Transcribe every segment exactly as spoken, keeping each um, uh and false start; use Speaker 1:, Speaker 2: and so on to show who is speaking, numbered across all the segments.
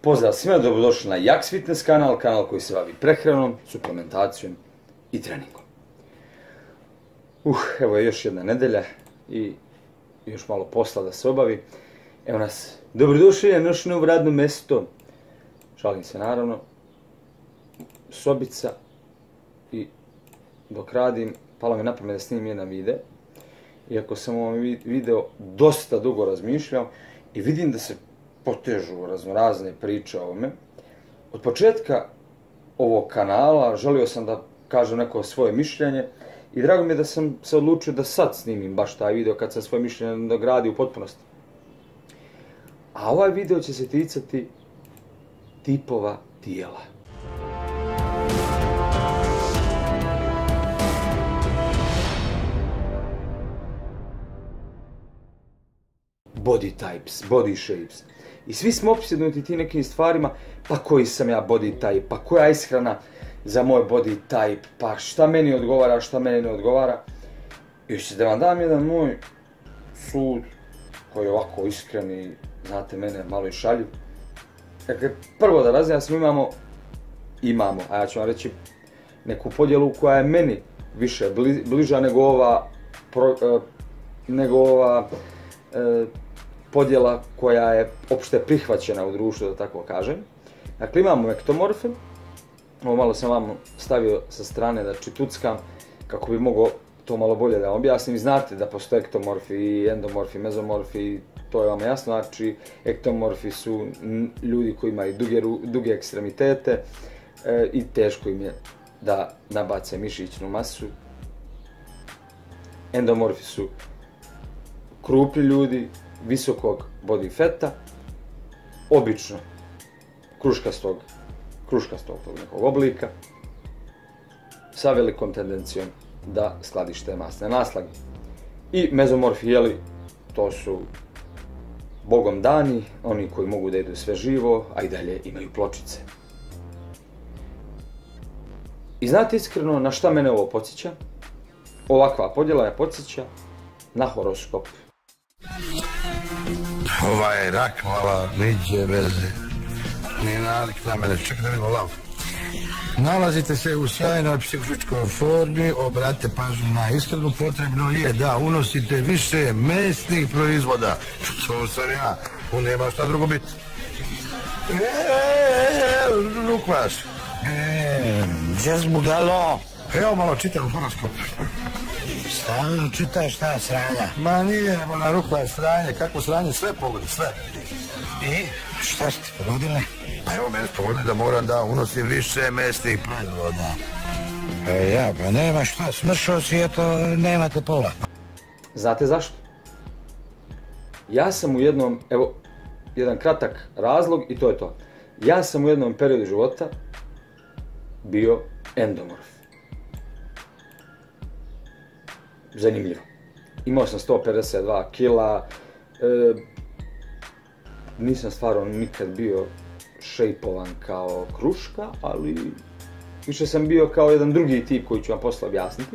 Speaker 1: Pozdrav svima, dobrodošli na Jaks Fitness kanal, kanal koji se bavi prehranom, suplementacijom i treningom. Uh, evo je još jedna nedelja i još malo posla da se obavi. Evo nas, dobrodošli na još novo radno mesto. Šalim se naravno. Sobica i dok radim, palo mi na pamet da snimim jedan video. Iako sam u ovom video dosta dugo razmišljao i vidim da se potežu raznorazne priče o ovome. Od početka ovog kanala želio sam da kažem neko svoje mišljenje i drago mi je da sam se odlučio da sad snimim baš taj video kad sam svoje mišljenje dogradio u potpunosti. A ovaj video će se ticati tipova tijela. Body types, body shapes. I svi smo opsjednuti ti nekim stvarima, pa koji sam ja body type, pa koja je ishrana za moj body type, pa šta meni odgovara, šta meni ne odgovara. I još da vam dam jedan moj sud koji je ovako iskren i znate mene malo i šalju. Dakle, prvo da razjasnimo, imamo, imamo, a ja ću vam reći neku podjelu koja je meni više bliža nego ova, pro, uh, nego ova uh, podjela koja je opšte prihvaćena u društvu, da tako kažem. Dakle, imamo ektomorfe. Ovo malo sam vam stavio sa strane da čituckam kako bi mogao to malo bolje da vam objasnim. Znate da postoje ektomorfi i endomorfi, mezomorfi, to je vam jasno. Znači, ektomorfi su ljudi koji imaju duge, duge ekstremitete e, i teško im je da nabace mišićnu masu. Endomorfi su krupni ljudi, visokog body fata, obično kruškastog, kruškastog tog nekog oblika, sa velikom tendencijom da skladište masne naslage. I mezomorfi, jeli, to su bogom dani, oni koji mogu da jedu sve živo, a i dalje imaju pločice. I znate iskreno na šta mene ovo podsjeća? Ovakva podjela me podsjeća na horoskop.
Speaker 2: Ovaj rak mala, niđe veze, ni nalik na mene, čak da vidimo lav. Nalazite se u sjajnoj psihofizičkoj formi, obratite pažnju na ishranu, potrebno je da unosite više mesnih proizvoda. Što sam ja, tu nema šta drugo biti. Eee, Lukvaš. Eee, gdje zbudalo? Evo malo čitam horoskop. Stalno čitaš šta sranja? Ma nije, na ruku je sranje, kako sranje, sve pogodi, sve. I šta ste ti pogodili? Pa evo mene pogodili da moram da unosim više mesnih proizvoda. E ja, pa nema šta, smršao si, eto, nemate pola.
Speaker 1: Znate zašto? Ja sam u jednom, evo, jedan kratak razlog i to je to. Ja sam u jednom periodu života bio endomorf. Zanimljivo. Imao sam sto pedeset dva kila, e, nisam stvarno nikad bio šejpovan kao kruška, ali više sam bio kao jedan drugi tip koji ću vam posle objasniti.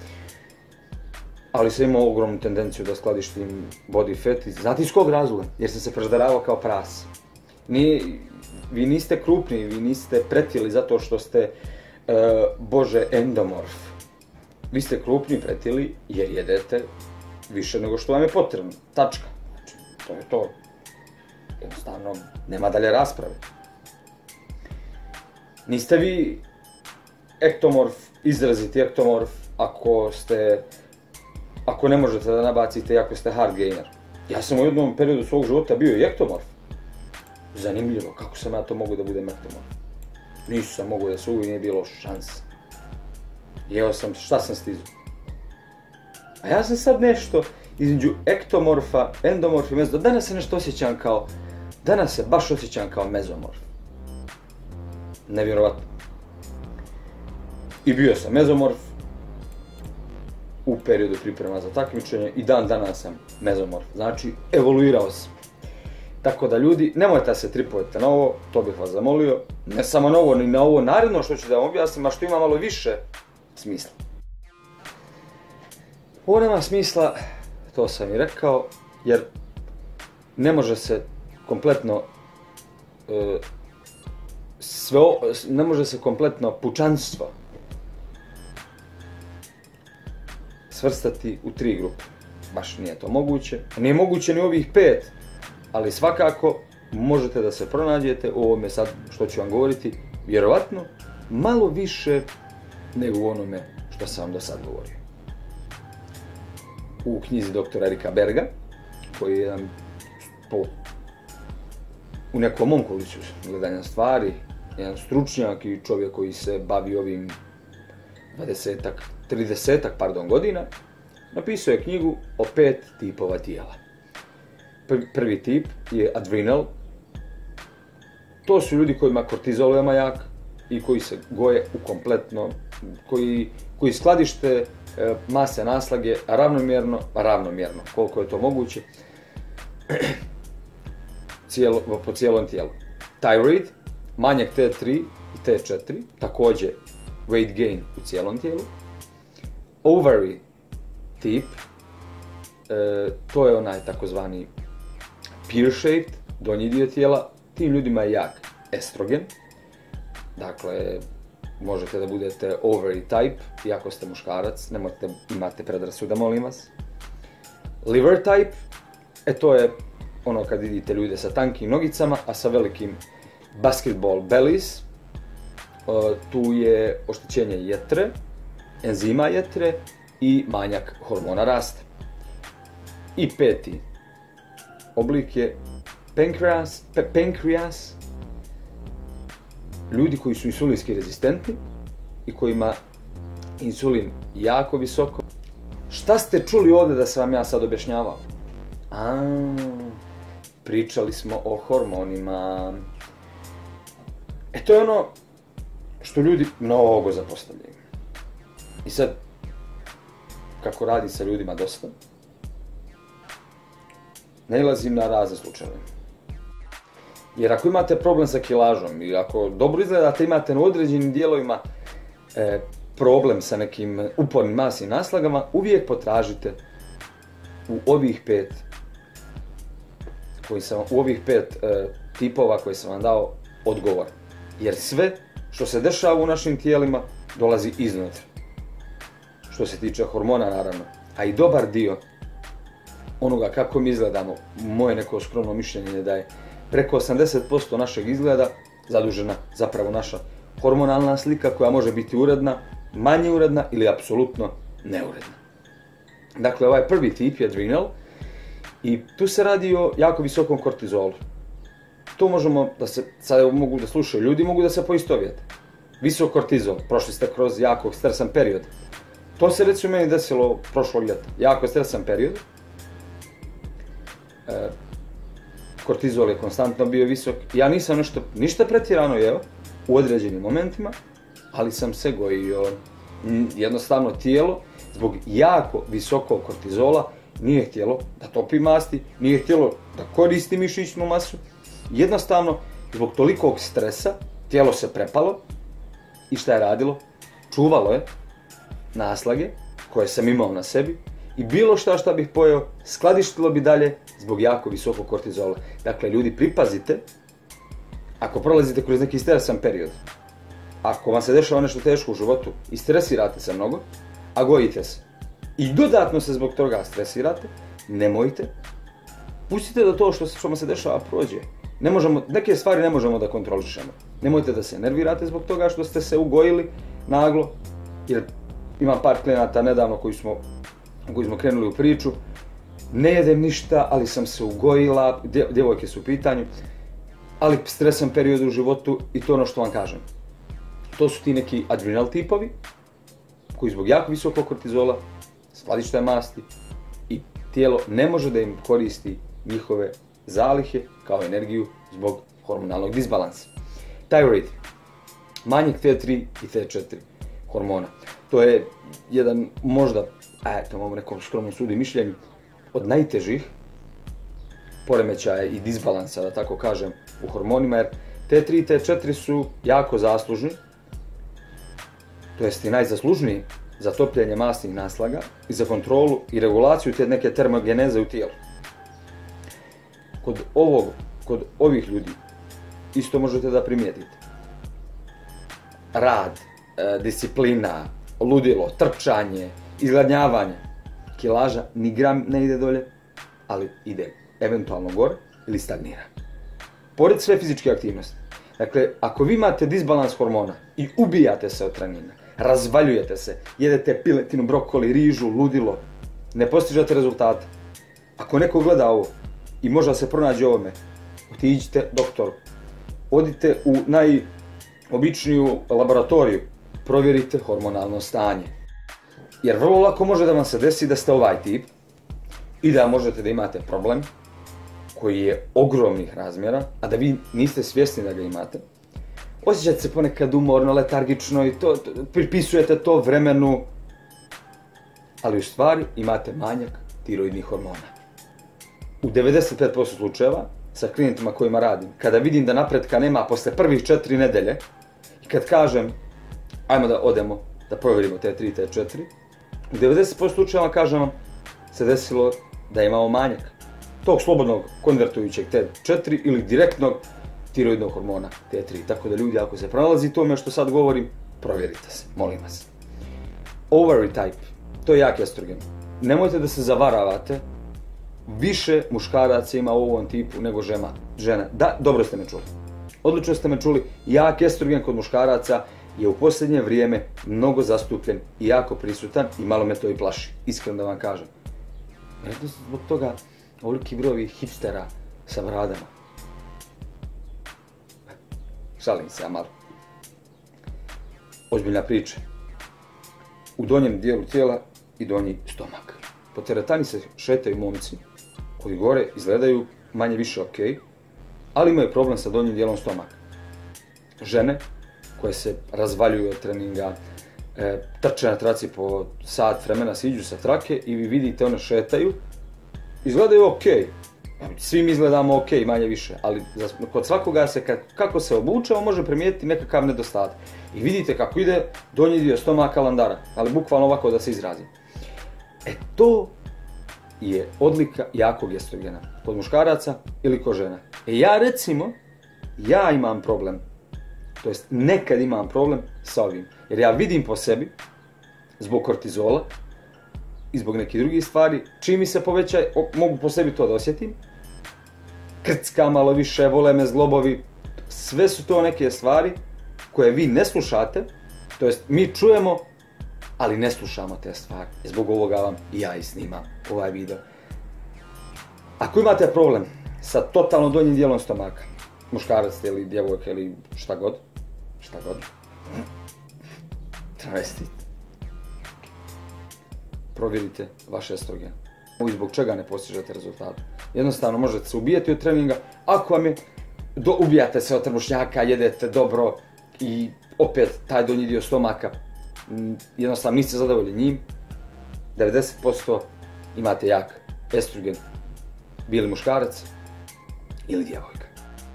Speaker 1: Ali sam imao ogromnu tendenciju da skladištim body fat. Znate iz kog razloga? Jer sam se prežderavao kao pras. Ni, vi niste krupni, vi niste pretili zato što ste, e, bože, endomorf. Vi ste krupni pretili jer jedete više nego što vam je potrebno. Tačka. Znači, to je to. Jednostavno, nema dalje rasprave. Niste vi ektomorf, izraziti ektomorf, ako ste, ako ne možete da nabacite i ako ste hard gainer. Ja sam u jednom periodu svog života bio i ektomorf. Zanimljivo, kako sam ja to mogu da budem ektomorf. Nisam mogu da se uvijek nije bilo šanse. Jeo sam, šta sam stizao? A ja sam sad nešto između ektomorfa, endomorfa i mezomorfa. Danas se nešto osjećam kao, danas se baš osjećam kao mezomorf. Nevjerovatno. I bio sam mezomorf u periodu priprema za takmičenje i dan danas sam mezomorf. Znači, evoluirao sam. Tako da ljudi, nemojte da se tripujete na ovo, to bih vas zamolio. Ne samo na ovo, ni na ovo naredno što ću da vam objasnim, a što ima malo više smisla. Ovo nema smisla, to sam i rekao, jer ne može se kompletno sve, ne može se kompletno pučanstvo svrstati u tri grupe. Baš nije to moguće. Nije moguće ni ovih pet, ali svakako možete da se pronađete u ovome sad što ću vam govoriti, vjerovatno malo više nego u onome što sam vam do sad govorio. U knjizi doktora Erika Berga, koji je jedan po, u nekom onkolicu gledanja stvari, jedan stručnjak i čovjek koji se bavi ovim dvadesetak, tridesetak pardon, godina, napisao je knjigu o pet tipova tijela. Prvi, prvi tip je adrenal. To su ljudi kojima kortizol veoma jak i koji se goje u kompletno, koji, koji skladište e, mase naslage ravnomjerno, ravnomjerno, koliko je to moguće, cijelo, po cijelom tijelu. Thyroid, manjak T tri i T četiri, također weight gain u cijelom tijelu. Ovary tip, e, to je onaj takozvani pear-shaped, donji dio tijela. Tim ljudima je jak estrogen. Dakle, možete da budete ovary type, iako ste muškarac, nemojte imate predrasuda, molim vas. Liver type, e to je ono kad vidite ljude sa tankim nogicama, a sa velikim basketball bellies. E, tu je oštećenje jetre, enzima jetre i manjak hormona rasta. I peti oblik je pancreas, pe, pancreas, ljudi koji su insulinski rezistentni i kojima insulin jako visoko. Šta ste čuli ovdje da sam vam ja sad objašnjavao? A, pričali smo o hormonima. E to je ono što ljudi mnogo zapostavljaju. I sad, kako radim sa ljudima dosta, nailazim na razne slučajeve. Jer ako imate problem sa kilažom i ako dobro izgledate, imate na određenim dijelovima e, problem sa nekim upornim masnim naslagama, uvijek potražite u ovih pet, koji sam, u ovih pet e, tipova koji sam vam dao odgovor. Jer sve što se dešava u našim tijelima dolazi iznutra. Što se tiče hormona naravno, a i dobar dio onoga kako mi izgledamo, moje neko skromno mišljenje je da je preko osamdeset posto našeg izgleda zadužena zapravo naša hormonalna slika koja može biti uredna, manje uredna ili apsolutno neuredna. Dakle, ovaj prvi tip je adrenal i tu se radi o jako visokom kortizolu. To možemo da se, sad mogu da slušaju, ljudi mogu da se poistovijete. Visok kortizol, prošli ste kroz jako stresan period. To se recimo meni desilo prošlog ljeta, jako stresan period. E, kortizol je konstantno bio visok. Ja nisam nešto, ništa pretjerano jeo u određenim momentima, ali sam se gojio. Jednostavno tijelo, zbog jako visokog kortizola, nije htjelo da topi masti, nije htjelo da koristi mišićnu masu. Jednostavno, zbog tolikog stresa, tijelo se prepalo i šta je radilo? Čuvalo je naslage koje sam imao na sebi i bilo šta šta bih pojeo, skladištilo bi dalje zbog jako visokog kortizola. Dakle, ljudi, pripazite, ako prolazite kroz neki stresan period, ako vam se dešava nešto teško u životu i stresirate se mnogo, a gojite se, i dodatno se zbog toga stresirate, nemojte, pustite da to što, što vam se dešava prođe. Ne možemo, neke stvari ne možemo da kontrolišemo. Nemojte da se nervirate zbog toga što ste se ugojili naglo, jer imam par klijenata nedavno koji smo, koji smo krenuli u priču, ne jedem ništa, ali sam se ugojila, dje, djevojke su u pitanju, ali stresan period u životu i to ono što vam kažem. To su ti neki adrenal tipovi, koji zbog jako visokog kortizola skladište masti i tijelo ne može da im koristi njihove zalihe kao energiju zbog hormonalnog disbalansa. Thyroid, manjak T tri i T četiri hormona. To je jedan možda, eto, mogu nekom skromnom sudu i mišljenju, od najtežih poremećaja i disbalansa, da tako kažem, u hormonima, jer T tri i T četiri su jako zaslužni, to jest i najzaslužniji za topljenje masnih naslaga i za kontrolu i regulaciju te neke termogeneze u tijelu. Kod ovog, kod ovih ljudi isto možete da primijetite. Rad, e, disciplina, ludilo, trčanje, izgladnjavanje, kilaža ni gram ne ide dolje, ali ide eventualno gore ili stagnira. Pored sve fizičke aktivnosti. Dakle, ako vi imate disbalans hormona i ubijate se od treninga, razvaljujete se, jedete piletinu, brokoli, rižu, ludilo, ne postižete rezultate. Ako neko gleda ovo i možda se pronađe ovome, otiđite doktoru. Odite u najobičniju laboratoriju, provjerite hormonalno stanje. Jer vrlo lako može da vam se desi da ste ovaj tip i da možete da imate problem koji je ogromnih razmjera, a da vi niste svjesni da ga imate. Osjećate se ponekad umorno, letargično i to, to, pripisujete to vremenu, ali u stvari imate manjak tiroidnih hormona. U devedeset pet posto slučajeva sa klijentima kojima radim, kada vidim da napretka nema posle prvih četiri nedelje i kad kažem ajmo da odemo da provjerimo T tri, T četiri, u devedeset posto slučajeva kažem vam se desilo da imamo manjak tog slobodnog konvertujućeg T četiri ili direktnog tiroidnog hormona T tri. Tako da ljudi, ako se pronalazi tome što sad govorim, provjerite se, molim vas. Ovary type, to je jak estrogen. Nemojte da se zavaravate, više muškaraca ima u ovom tipu nego žena. žena. Da, dobro ste me čuli. Odlično ste me čuli, jak estrogen kod muškaraca je u posljednje vrijeme mnogo zastupljen i jako prisutan i malo me to i plaši, iskreno da vam kažem. Vjerojatno zbog toga ovoliki brojevi hipstera sa bradama. Šalim se ja malo. Ozbiljna priča. U donjem dijelu tijela i donji stomak. Po teretani se šetaju momci koji gore izgledaju manje više ok, ali imaju problem sa donjim dijelom stomaka. Žene koje se razvaljuju od treninga, e, trče na traci po sat vremena, siđu sa trake i vi vidite one šetaju, izgledaju ok. Svi mi izgledamo ok, manje više, ali kod svakoga se, kako se obučemo, može primijetiti nekakav nedostatak. I vidite kako ide donji dio stomaka landara, ali bukvalno ovako da se izrazim. E to je odlika jakog estrogena, kod muškaraca ili kod žena. E ja recimo, ja imam problem, to jest nekad imam problem sa ovim, jer ja vidim po sebi, zbog kortizola i zbog nekih drugih stvari, čim mi se poveća, mogu po sebi to da osjetim, krcka malo više, vole me zglobovi, sve su to neke stvari koje vi ne slušate, to jest mi čujemo, ali ne slušamo te stvari. Zbog ovoga vam i ja i snimam ovaj video. Ako imate problem sa totalno donjim dijelom stomaka, muškarac ili djevojka ili šta god, šta god, travestit, provjerite vaš estrogen. I zbog čega ne postižete rezultate. Jednostavno možete se ubijati od treninga, ako vam je, do, ubijate se od trbušnjaka, jedete dobro i opet taj donji dio stomaka, jednostavno niste zadovoljni njim, devedeset posto imate jak estrogen, bili muškarac ili djevojka.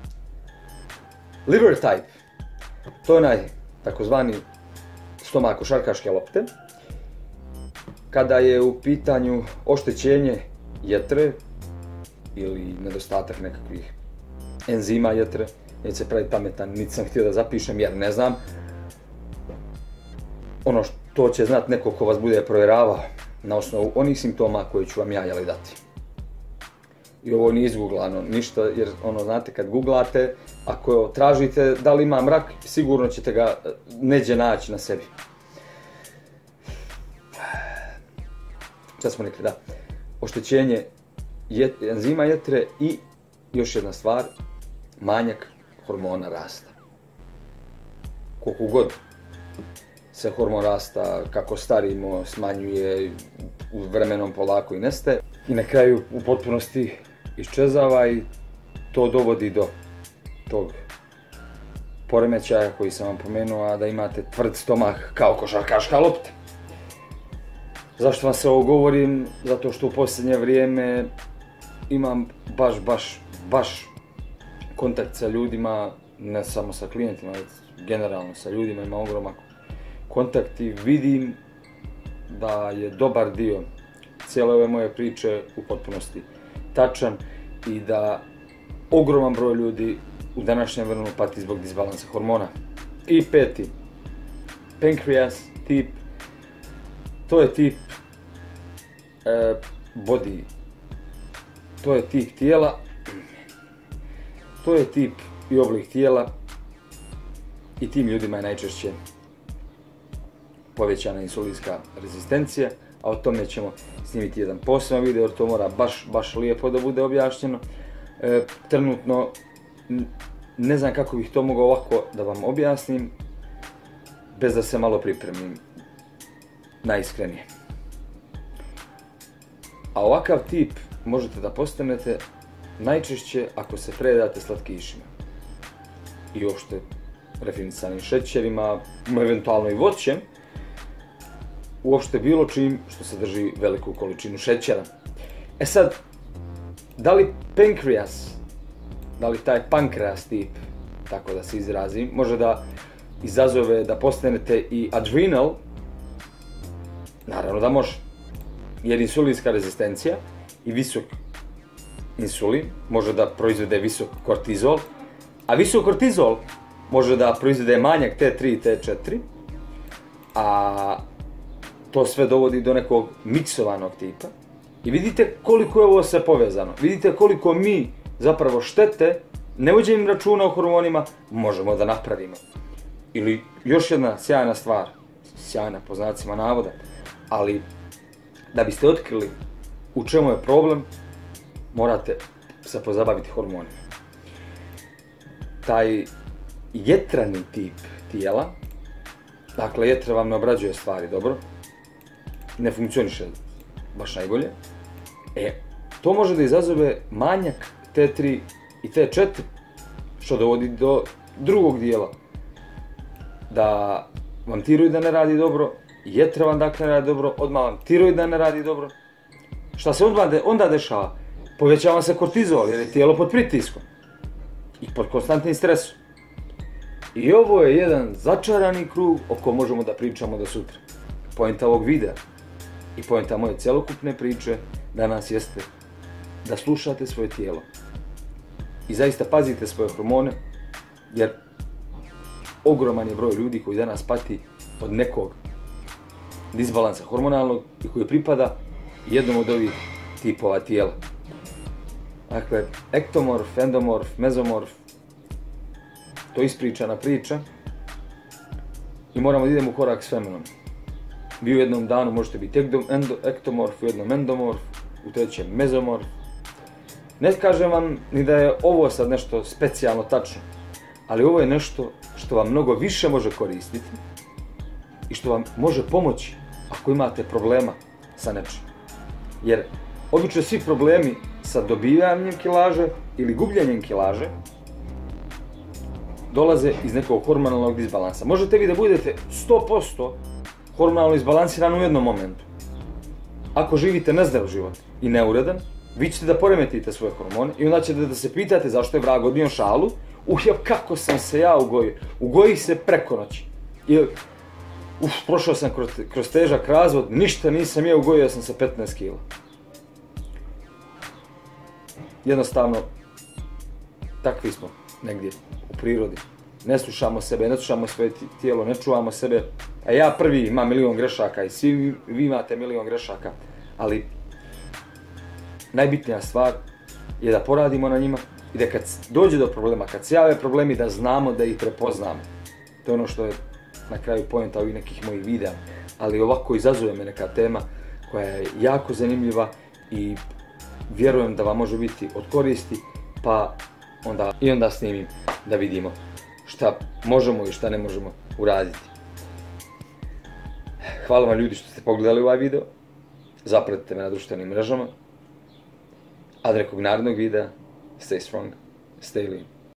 Speaker 1: Liver type, to je onaj takozvani stomak košarkaške lopte. Kada je u pitanju oštećenje jetre ili nedostatak nekakvih enzima jetre, neće se praviti pametan, niti sam htio da zapišem jer ne znam. Ono što će znat neko ko vas bude provjeravao na osnovu onih simptoma koje ću vam ja jeli dati. I ovo nije izguglano ništa, jer ono znate kad googlate, ako tražite da li imam rak, sigurno ćete ga neđe naći na sebi. Sad smo rekli da, oštećenje jet, enzima jetre i još jedna stvar, manjak hormona rasta. Koliko god se hormon rasta, kako starimo, smanjuje, u vremenom polako i nestaje. I na kraju u potpunosti iščezava i to dovodi do tog poremećaja koji sam vam pomenuo, a da imate tvrd stomak kao košarkaška lopta. Zašto vam se ovo govorim? Zato što u posljednje vrijeme imam baš, baš, baš kontakt sa ljudima, ne samo sa klijentima, već generalno sa ljudima, imam ogroman kontakt i vidim da je dobar dio cijele ove moje priče u potpunosti tačan i da ogroman broj ljudi u današnjem vremenu pati zbog disbalansa hormona. I peti, pancreas tip, to je tip e, body, to je tip tijela, to je tip i oblik tijela i tim ljudima je najčešće povećana insulinska rezistencija, a o tome ćemo snimiti jedan poseban video jer to mora baš, baš lijepo da bude objašnjeno. E, trenutno ne znam kako bih to mogao ovako da vam objasnim bez da se malo pripremim najiskrenije. A ovakav tip možete da postanete najčešće ako se predate slatkišima i uopšte rafinisanim šećerima, eventualno i voćem, uopšte bilo čim što sadrži veliku količinu šećera. E sad, da li pancreas, da li taj pankreas tip, tako da se izrazim, može da izazove da postanete i adrenal? Naravno da može. Jer insulinska rezistencija i visok insulin može da proizvede visok kortizol, a visok kortizol može da proizvede manjak T tri i T četiri, a to sve dovodi do nekog miksovanog tipa. I vidite koliko je ovo sve povezano. Vidite koliko mi zapravo štete, ne vođenjem računa o hormonima, možemo da napravimo. Ili još jedna sjajna stvar, sjajna po znacima navoda, ali da biste otkrili u čemu je problem, morate se pozabaviti hormonima. Taj jetrani tip tijela, dakle jetra vam ne obrađuje stvari dobro, ne funkcioniše baš najbolje, e, to može da izazove manjak T tri i T četiri, što dovodi do drugog dijela. Da vam tiroid ne radi dobro, jetra vam dakle ne radi dobro, odmah vam tiroid ne radi dobro. Šta se onda, de, onda dešava? Povećava se kortizol jer je tijelo pod pritiskom i pod konstantnim stresom. I ovo je jedan začarani krug o kojem možemo da pričamo do sutra. Poenta ovog videa i poenta moje celokupne priče danas jeste da slušate svoje tijelo i zaista pazite svoje hormone, jer ogroman je broj ljudi koji danas pati od nekog disbalansa hormonalnog i koji pripada jednom od ovih tipova tijela. Dakle, ektomorf, endomorf, mezomorf, to je ispričana priča i moramo da idemo u korak s vremenom. Vi u jednom danu možete biti ektomorf, u jednom endomorf, u trećem mezomorf. Ne kažem vam ni da je ovo sad nešto specijalno tačno, ali ovo je nešto što vam mnogo više može koristiti i što vam može pomoći ako imate problema sa nečim. Jer obično svi problemi sa dobivanjem kilaže ili gubljenjem kilaže dolaze iz nekog hormonalnog disbalansa. Možete vi da budete sto posto hormonalno izbalansirani u jednom momentu. Ako živite nezdrav život i neuredan, vi ćete da poremetite svoje hormone i onda ćete da se pitate zašto je vrag odnio šalu. Uh, kako sam se ja ugojio. Ugojih se preko noći. Ili, uf, prošao sam kroz, kroz težak razvod, ništa nisam ja ugojio, sam sa petnaest kila. Jednostavno, takvi smo negdje u prirodi. Ne slušamo sebe, ne slušamo svoje tijelo, ne čuvamo sebe. A ja prvi imam milion grešaka i svi vi imate milion grešaka. Ali najbitnija stvar je da poradimo na njima i da kad dođe do problema, kad se jave problemi, da znamo da ih prepoznamo. To je ono što je na kraju poenta ovih nekih mojih videa. Ali ovako izazove me neka tema koja je jako zanimljiva i vjerujem da vam može biti od koristi, pa onda i onda snimim da vidimo šta možemo i šta ne možemo uraditi. Hvala vam ljudi što ste pogledali ovaj video. Zapratite me na društvenim mrežama. A do nekog narednog videa, stay strong, stay lean.